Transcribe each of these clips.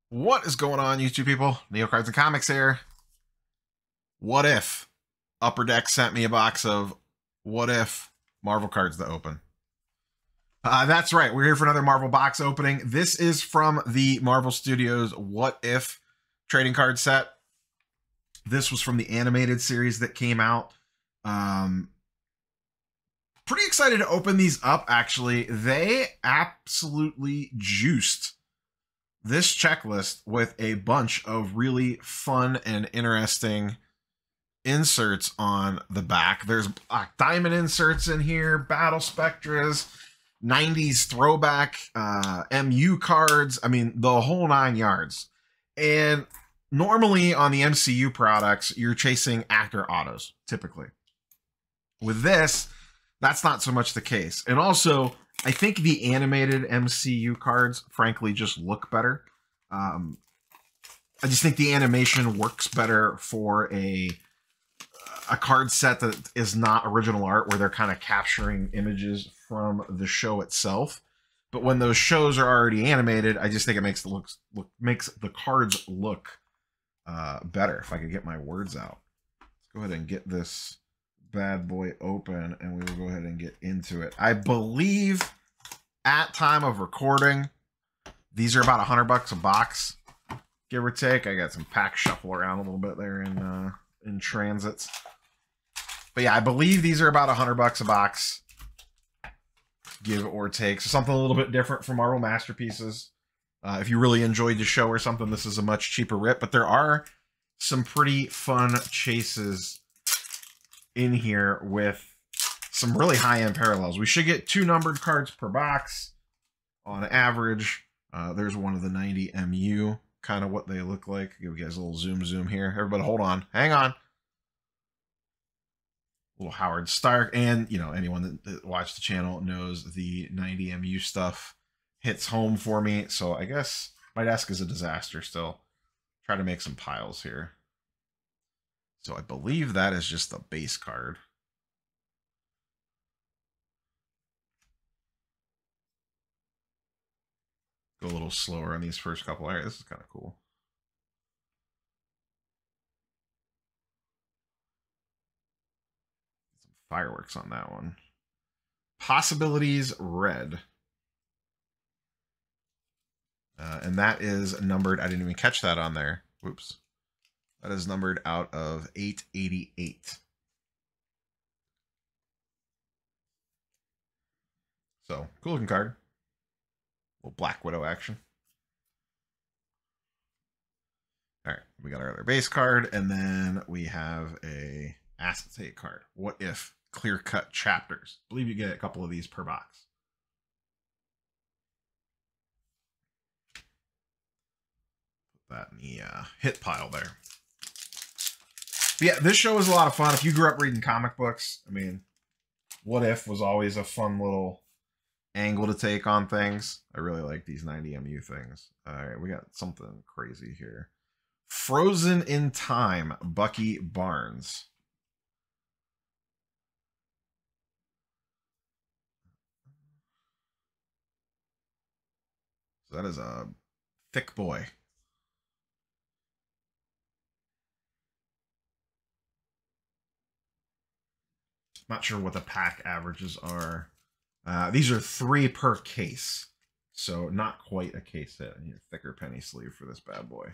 What is going on, YouTube people? Neo Cards and Comics here. What if Upper Deck sent me a box of what if Marvel cards to open? That's right. We're here for another Marvel box opening. This is from the Marvel Studios What If trading card set. This was from the animated series that came out. Pretty excited to open these up, actually. They absolutely juiced this checklist with a bunch of really fun and interesting inserts on the back. There's Black Diamond inserts in here, Battle Spectras, 90s throwback MU cards. I mean, the whole 9 yards. And normally on the MCU products, you're chasing actor autos, typically. With this, that's not so much the case. And also, I think the animated MCU cards, frankly, just look better. I just think the animation works better for a card set that is not original art, where they're kind of capturing images from the show itself. But when those shows are already animated, I just think it makes the cards look better. If I could get my words out, let's go ahead and get this bad boy open, and we will go ahead and get into it. I believe at time of recording, these are about $100 a box, give or take. I got some packs shuffle around a little bit there in transits. But yeah, I believe these are about $100 a box, give or take. So something a little bit different from Marvel Masterpieces. If you really enjoyed the show or something, this is a much cheaper rip. But there are some pretty fun chases in here with some really high-end parallels. We should get 2 numbered cards per box on average. There's one of the 90 MU, kind of what they look like. Give you guys a little zoom here. Everybody hold on. Hang on. Little Howard Stark. And, you know, anyone that watched the channel knows the 90 MU stuff hits home for me. So I guess my desk is a disaster still. Try to make some piles here. So I believe that is just the base card. Go a little slower on these first couple areas. This is kind of cool. Some fireworks on that one. Possibilities red. And that is numbered. I didn't even catch that on there. Whoops. That is numbered out of 888. So, cool looking card. Little Black Widow action. All right, we got our other base card, and then we have a acetate card. What if clear-cut chapters? I believe you get a couple of these per box. Put that in the hit pile there. But yeah, this show was a lot of fun. If you grew up reading comic books, I mean, What If was always a fun little angle to take on things. I really like these 90 MU things. All right, we got something crazy here. Frozen in Time, Bucky Barnes. So that is a thick boy. Not sure what the pack averages are. These are 3 per case, so not quite a case hit. I need a thicker penny sleeve for this bad boy.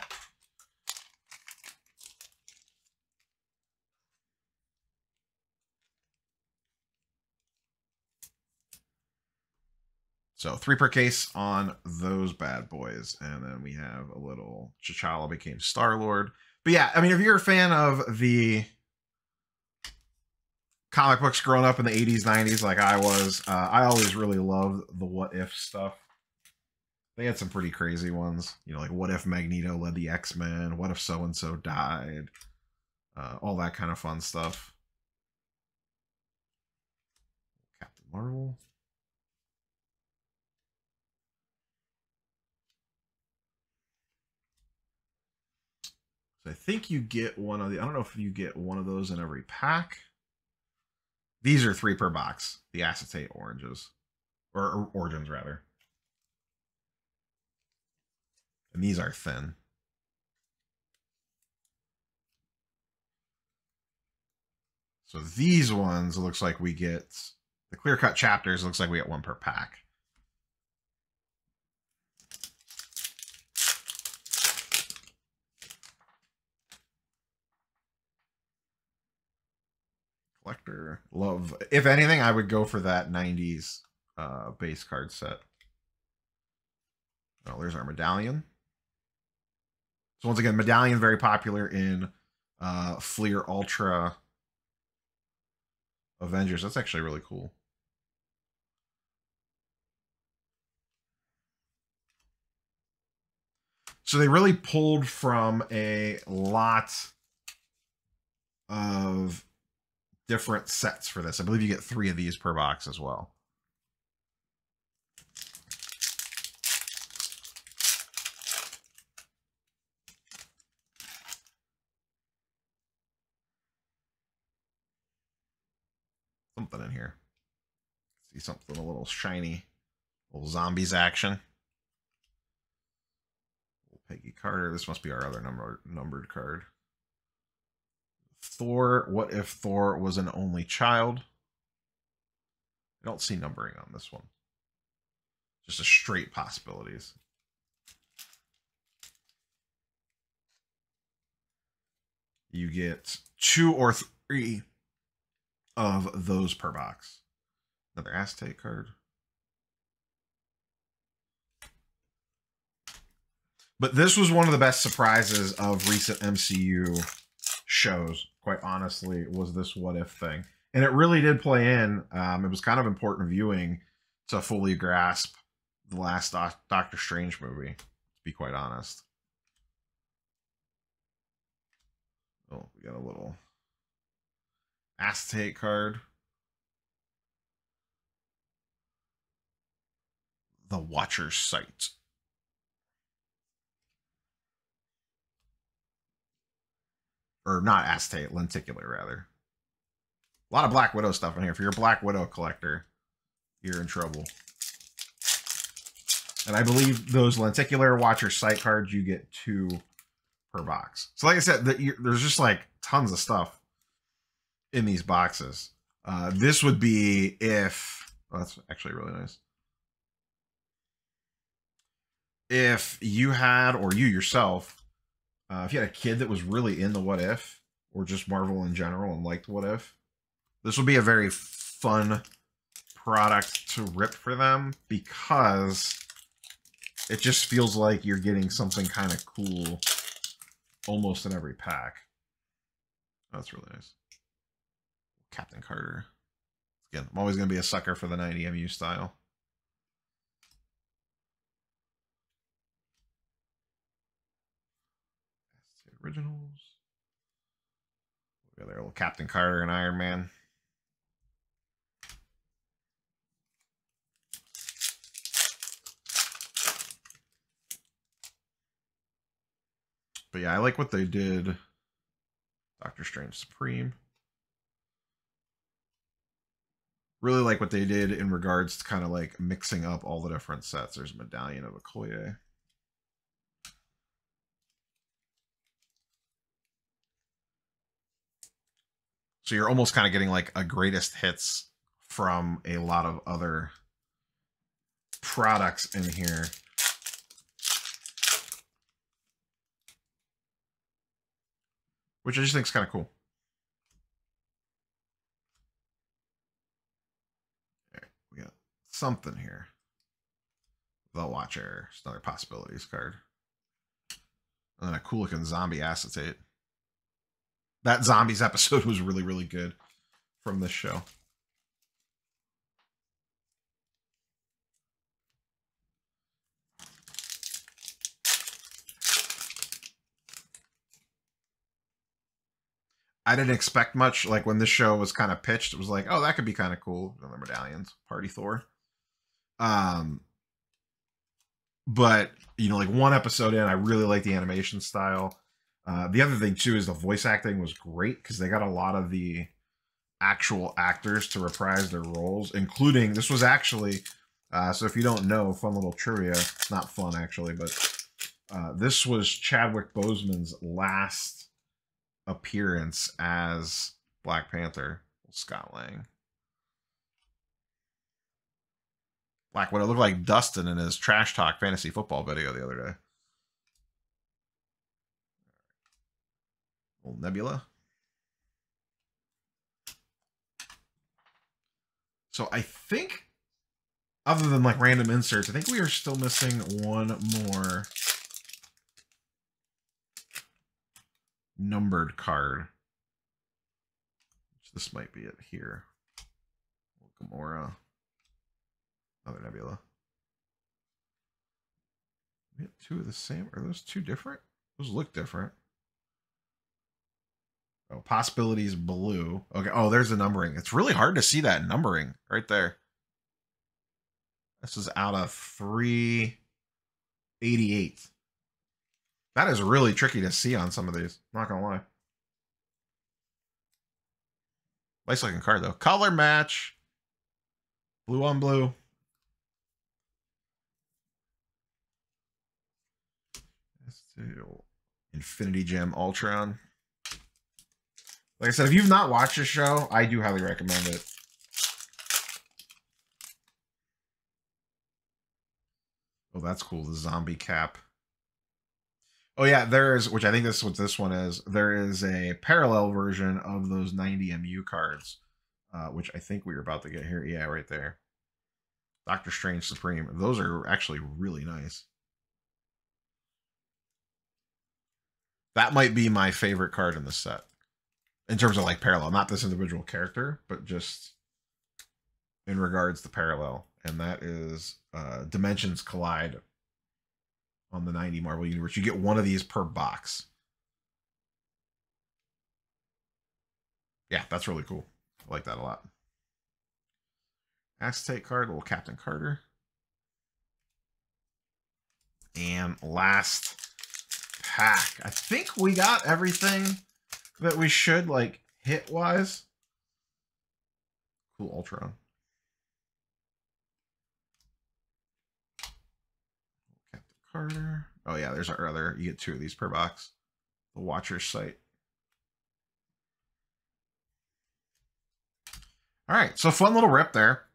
So 3 per case on those bad boys. And then we have a little T'Challa became Star-Lord. But yeah, I mean, if you're a fan of the comic books growing up in the 80s, 90s, like I was, I always really loved the What If stuff. They had some pretty crazy ones. You know, like what if Magneto led the X-Men? What if so-and-so died? All that kind of fun stuff. Captain Marvel. So I think you get one of the, I don't know if you get one of those in every pack. These are 3 per box, the acetate oranges. Or origins, rather. And these are thin. So these ones, it looks like we get the clear-cut chapters. It looks like we get one per pack. Collector. Love. If anything, I would go for that 90s base card set. Oh, there's our medallion. So once again, medallion very popular in Fleer Ultra Avengers. That's actually really cool. So they really pulled from a lot of different sets for this. I believe you get 3 of these per box as well. Something in here. See something a little shiny. Little zombies action. Peggy Carter. This must be our other numbered card. Thor. What if Thor was an only child? I don't see numbering on this one. Just a straight possibilities. You get 2 or 3 of those per box. Another Aztec card. But this was one of the best surprises of recent MCU shows, quite honestly, was this what if thing. And it really did play in. It was kind of important viewing to fully grasp the last Doctor Strange movie, to be quite honest. Oh, we got a little Aztec card. The Watcher's Sight. Or not Aztec, lenticular rather. A lot of Black Widow stuff in here. If you're a Black Widow collector, you're in trouble. And I believe those lenticular Watcher's Sight cards, you get 2 per box. So like I said, there's just like tons of stuff in these boxes. This would be if... Oh, that's actually really nice. If you had, or you yourself, if you had a kid that was really into What If, or just Marvel in general and liked What If, this would be a very fun product to rip for them, because it just feels like you're getting something kind of cool almost in every pack. Oh, that's really nice. Captain Carter. Again, I'm always going to be a sucker for the 90 MU style. Originals. We got our little Captain Carter and Iron Man. But yeah, I like what they did. Doctor Strange Supreme. Really like what they did in regards to kind of like mixing up all the different sets. There's a medallion of Okoye. So you're almost kind of getting like a greatest hits from a lot of other products in here. Which I just think is kind of cool. Okay, we got something here. The Watcher. It's another possibilities card. And then a cool looking zombie acetate. That zombies episode was really, really good from this show. I didn't expect much. Like when this show was kind of pitched, it was like, oh, that could be kind of cool. Another medallions, Party Thor. But you know, like one episode in, I really like the animation style. The other thing too is the voice acting was great because they got a lot of the actual actors to reprise their roles, including this was actually so if you don't know, fun little trivia, not fun actually, but This was Chadwick Boseman's last appearance as Black Panther. Scott Lang. Black Widow looked like Dustin in his Trash Talk fantasy football video the other day. Little Nebula. So I think, other than like random inserts, I think we are still missing one more numbered card. This might be it here. Gamora. Another Nebula. We have two of the same. Are those two different? Those look different. Oh, Possibilities blue. Okay. Oh, there's the numbering. It's really hard to see that numbering right there. This is out of 388. That is really tricky to see on some of these. Not gonna lie. Nice looking card though. Color match. Blue on blue. Infinity Gem Ultron. Like I said, if you've not watched the show, I do highly recommend it. Oh, that's cool. The zombie cap. Oh yeah, there is, which I think this is what this one is. There is a parallel version of those 90 MU cards, which I think we were about to get here. Yeah, right there. Doctor Strange Supreme. Those are actually really nice. That might be my favorite card in the set. In terms of like parallel. Not this individual character, but just in regards to parallel. And that is Dimensions Collide on the 90 Marvel Universe. You get one of these per box. Yeah, that's really cool. I like that a lot. Acetate card, little Captain Carter. And last pack. I think we got everything that we should, like, hit-wise. Cool Ultron. Captain Carter. Oh, yeah, there's our other. You get two of these per box. The Watcher's Sight. All right, so fun little rip there.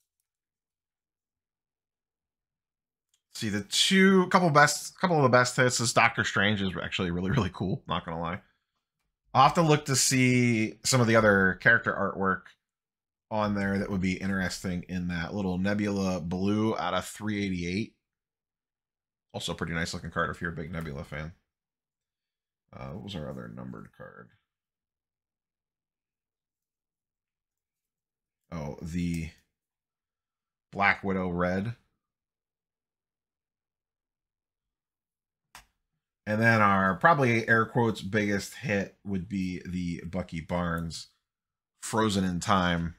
See, the couple of the best hits. This Doctor Strange is actually really, really cool. Not gonna lie. I'll have to look to see some of the other character artwork on there that would be interesting in that little Nebula blue out of 388. Also a pretty nice looking card if you're a big Nebula fan. What was our other numbered card? Oh, the Black Widow red. And then our probably air quotes biggest hit would be the Bucky Barnes Frozen in Time.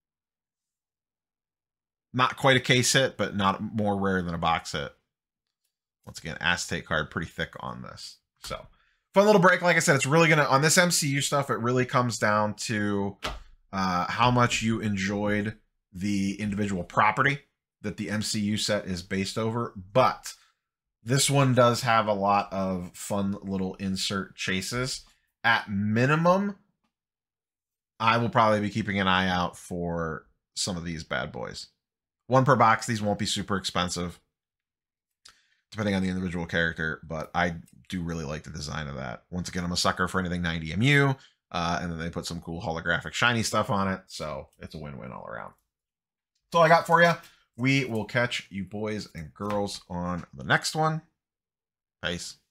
Not quite a case hit, but not more rare than a box hit. Once again, acetate card, pretty thick on this. So, fun little break. Like I said, it's really going to, on this MCU stuff, it really comes down to how much you enjoyed the individual property that the MCU set is based over. But this one does have a lot of fun little insert chases. At minimum, I will probably be keeping an eye out for some of these bad boys. One per box. These won't be super expensive, depending on the individual character, but I do really like the design of that. Once again, I'm a sucker for anything 90 MU, and then they put some cool holographic shiny stuff on it, so it's a win-win all around. That's all I got for you. We will catch you boys and girls on the next one. Peace.